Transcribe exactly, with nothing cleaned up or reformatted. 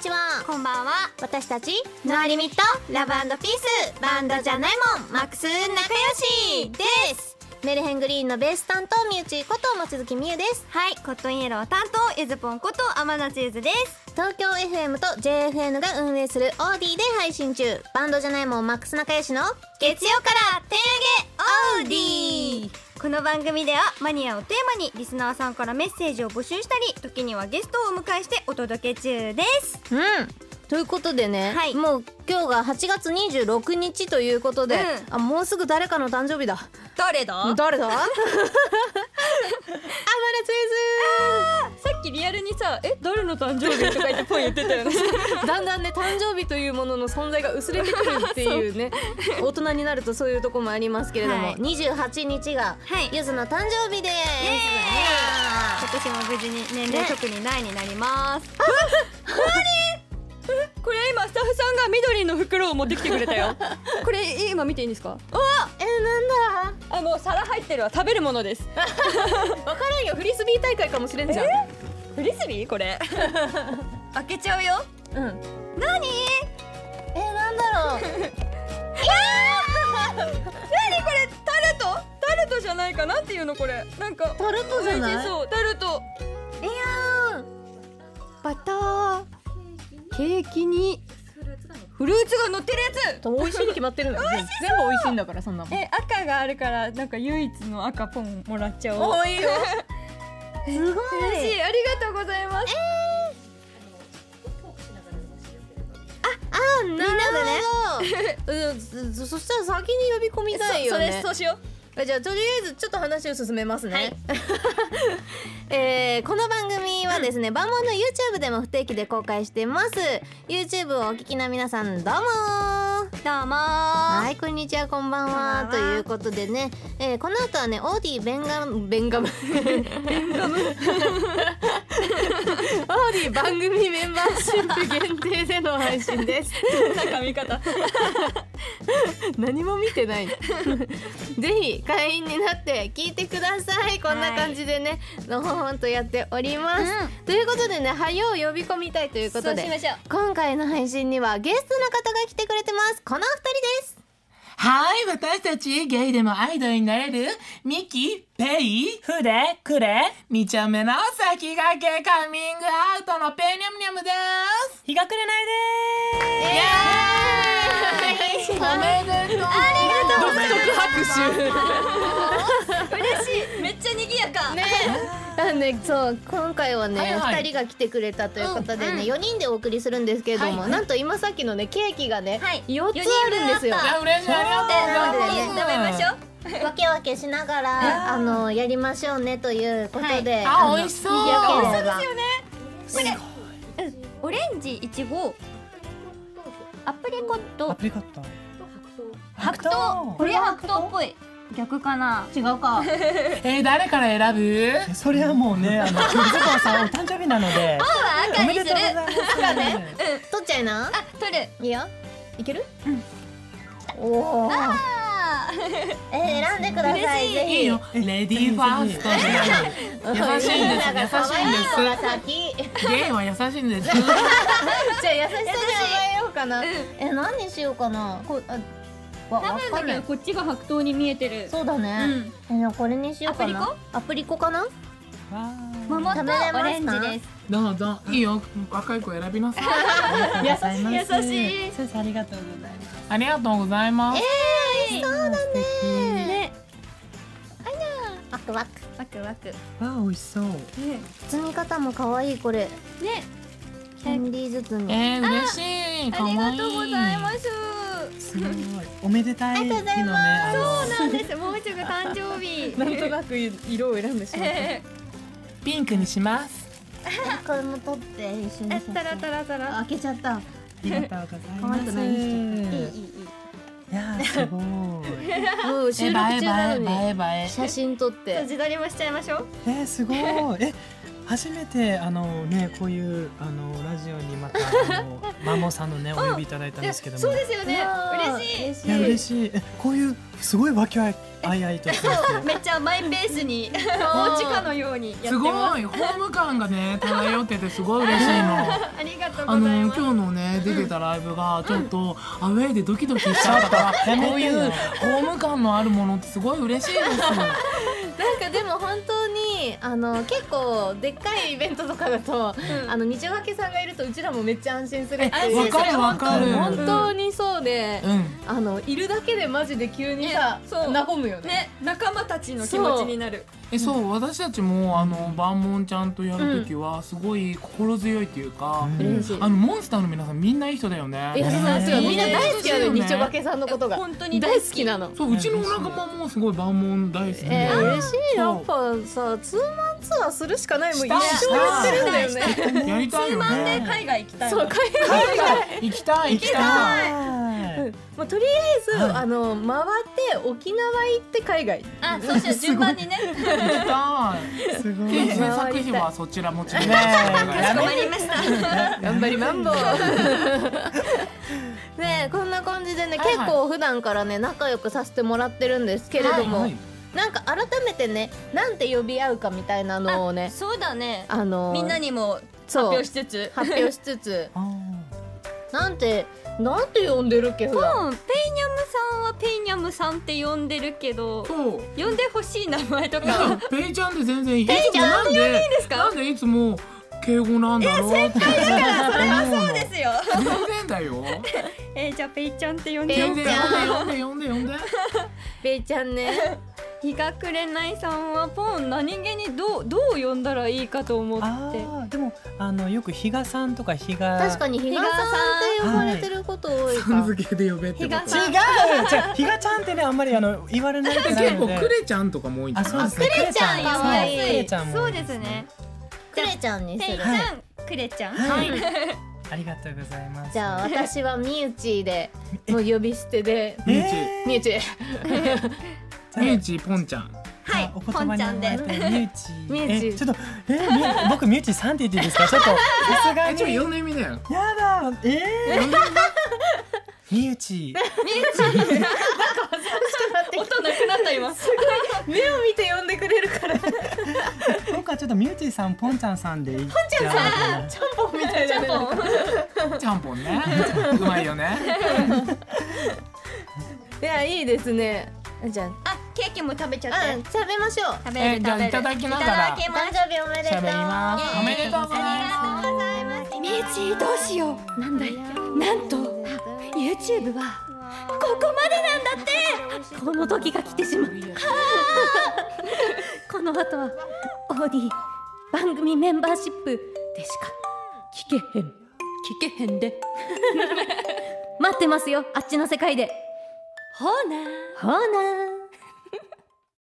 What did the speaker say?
ちは。 こんばんは。 私たちノアリミットラブ&ピースバンドじゃないもんマックス仲良しです。 メルヘングリーンのベース担当みゆちこと望月みゆです。 はい、コットンイエロー担当ゆずぽんこと天夏ゆずです。 東京 エフエム と ジェイエフエヌ が運営するオーディで配信中、バンドじゃないもんマックス仲良しの月曜から手上げオーディ。この番組ではマニアをテーマにリスナーさんからメッセージを募集したり、時にはゲストをお迎えしてお届け中です。 うん、ということでね、はい、もう今日がはちがつにじゅうろくにちということで、うん、あ、もうすぐ誰かの誕生日だ。 誰だ誰だ天夏ゆず。さっきリアルにさ、え、誰の誕生日とか言ってポン言ってたよねだんだんね、誕生日というものの存在が薄れてくるっていうね大人になるとそういうとこもありますけれども、はい、にじゅうはちにちがゆずの誕生日です。 今年も無事に年齢特にないになります、ね、これ今スタッフさんが緑の袋を持ってきてくれたよこれ今見ていいんですか？ あ、えー、なんだ。あ、もう皿入ってるわ。食べるものですわからんよ、フリスビー大会かもしれんじゃん。 フリスビーこれ開けちゃうよ。うん。なに？ えー、なんだろういやーなにこれ、タルト？タルトじゃないかなっていうのこれ。なんかタルトじゃない？ 美味しそう、タルト。いやー、バターケーキにフルーツが乗ってるやつ。 美味しいに決まってるんだよ。全部美味しいんだからそんなもん。 え、赤があるからなんか唯一の赤ポンもらっちゃおう。 おいいよすごい嬉しい、ありがとうございます。 あ、あ、なるほどねそしたら先に呼び込みたいよね。 それそうしよう。 じゃあとりあえずちょっと話を進めますね、はい、えー、この番組はですね、うん、バンモンの YouTube でも不定期で公開してます。 YouTube をお聞きの皆さんどうもどうもはい、こんにちは、こんばんはということでね、えー、この後はねオーディベンガムベンガムベンガムオーディ番組メンバーシップ限定での配信です髪型何も見てないぜひ会員になって聞いてください。こんな感じでね、のほほんとやっております、うん、ということでね、はよう呼び込みたいということで、今回の配信にはゲストの方が来てくれてます。このお二人です。 はい、私たちゲイでもアイドルになれるミキ、ペイ、フレ、クレ、みちゃめの先駆けカミングアウトのペニャムニャムです。 日が暮れないでーす。 イエーイおめでとう。 ありがとうございます。 拍手嬉しい、めっちゃ賑やかねあね、そう今回はね、はいはい、ふたりが来てくれたということでね、うんうん、よにんでお送りするんですけれども、はいはい、なんと今さっきのねケーキがね、はい、よっつあるんですよ。 いや、嬉しい、ありがとうございます。 食べましょう。 わけわけしながらあのやりましょうねということで、はい、 あ、美味しそう。 美味しそうですよね。これ、うん、オレンジ、いちご、アプリコット、 アプリコット、 白桃。これ白桃っぽい。逆かな、 違うかえー、誰から選ぶ？ それはもうね、あの今日ずこさんお誕生日なので青は赤にする。 赤ね、うん、取っちゃいな。 あ、取る。 いいよ、いける？うん。おお。えー、選んでください。ぜひ。 いいよ。レディーファースト。優しいんです。優しいんです。ゲイは優しいんです。じゃあ優しさで覚えようかな。え、何にしようかな。こあ多分だけどこっちが白桃に見えてる。 そうだね。うん、これにしようかな。アプリコかな。 桃とオレンジです。 どうぞ、いいよ、若い子選びなさい。 優しい、優しい。 先生ありがとうございます。 ありがとうございます。 ええ、そうだね。ね。あら、ワクワク、 ワクワク。わあ、美味しそう。 包み方も可愛いこれ。ね。キャンディー包み。 ええ、嬉しい。 ありがとうございます。 すごいおめでたい日のね。 そうなんです。もうすぐ誕生日。 なんとなく色を選んでしまった。 ピンクにします。 これも取って一緒に。 タラタラタラ。 開けちゃった。 ありがとうございます。いいいいい。いやー、すごい。 もう収録中なのに写真撮って。 自撮りもしちゃいましょう。 えー、すごい。え、 初めてあのねこういうあのラジオにまたあのマモさんのねお呼びいただいたんですけども。 そうですよね。嬉しい。 いや嬉しい。えこういうすごいわきあいあいあいとしてめっちゃマイペースにお家かのようにやってます。 すごいホーム感がね漂っててすごい嬉しいの。 ありがとうあのございます。 今日のね出てたライブがちょっとアウェーでドキドキしちゃったから、こういうホーム感のあるものってすごい嬉しいです。 なんかでも本当にあの結構でっかいイベントとかだと、うん、あの日曜明けさんがいるとうちらもめっちゃ安心するっていう。 わかるわかる。 本当にそうで、 うん、 あのいるだけでマジで急にさ、和むよね。 ね、仲間たちの気持ちになる。 えそう私たちもあのバンモンちゃんとやるときはすごい心強いっていうか、 うん、 あのモンスターの皆さんみんないい人だよね。 いやそうそうみんな大好きなの、日曜明けさんのことが本当に大好きなの。 そううちの仲間もすごいバンモン大好きで、 えー、嬉しい。やっぱさツーマンツアーするしかない。もう一生やってるんだよね。 やりたいよね。 ツーマンで海外行きたい。 そう海外行きたい行きたい。 もうとりあえず、はい、あの回って沖縄行って海外。 あ、そうしよう順番にね。 行きたい。すごい。制作費はそちらもちろん。ね、 かしこまりました。 頑張りマンボウ。ね、こんな感じでね、結構普段からね仲良くさせてもらってるんですけれども、はい、なんか改めてね、なんて呼び合うかみたいなのをね、 そうだね。 あのー、 みんなにも発表しつつ、 発表しつつ、なんてなんて呼んでるっけ普段。 うん、ペイニャムさんはペイニャムさんって呼んでるけど、 そう呼んでほしい名前とか。 ペイちゃんって全然いい。 ペイちゃんって呼んでいいんですか？ なんでいつも敬語なんだろう。 え、先輩だからそれはそうですよ。 全然だよ。 えー、じゃあペイちゃんって呼んでようか。呼んで呼んで呼んで。 ペイちゃんね。 日が暮れないさんはポン何気にどうどう呼んだらいいかと思って。 あでもあのよく日賀さんとか日賀。 確かに日賀さんって呼ばれてること多いか。 さん付けで呼べってこと。 違う。じゃ日賀ちゃんってねあんまりあの言われないけど。 結構クレちゃんとかも多いんじゃない。 あ、クレちゃん可愛い。 クレちゃんも。 そうですね。 クレちゃんにする。 ペイちゃん、クレちゃん。 はい。ありがとうございます。 じゃあ私はみゆちでもう呼び捨てでみゆちみゆちみゆちポンちゃん。 はい、ポンちゃんで。 みゆち。 みゆち。 ちょっとえ僕みゆちさんって言っていいですか。ちょっとさすがに。 ちょっと呼んでみなよ。 やだ。ええ。みゆち。みゆち。 音なくなった今。 目を見て呼んでくれるから。 僕はちょっとみゆちさん、ポンちゃんさんで。ポンちゃんさん。ちゃんぽんみたいな。ちゃんぽん。 ちゃんぽんね。うまいよね。 いやいいですね。じゃあ、ケーキも食べちゃって。 うん、食べましょう。 食べる食べる。 いただきながら。 誕生日おめでとう。 喋ります。おめでとうございます。みゆちどうしよう。なんだい。なんと YouTube はここまでなんだって。 この時が来てしまう。この後はオーディ番組メンバーシップでしか聞けへん。聞けへんで。待ってますよ、あっちの世界で。 ほなほな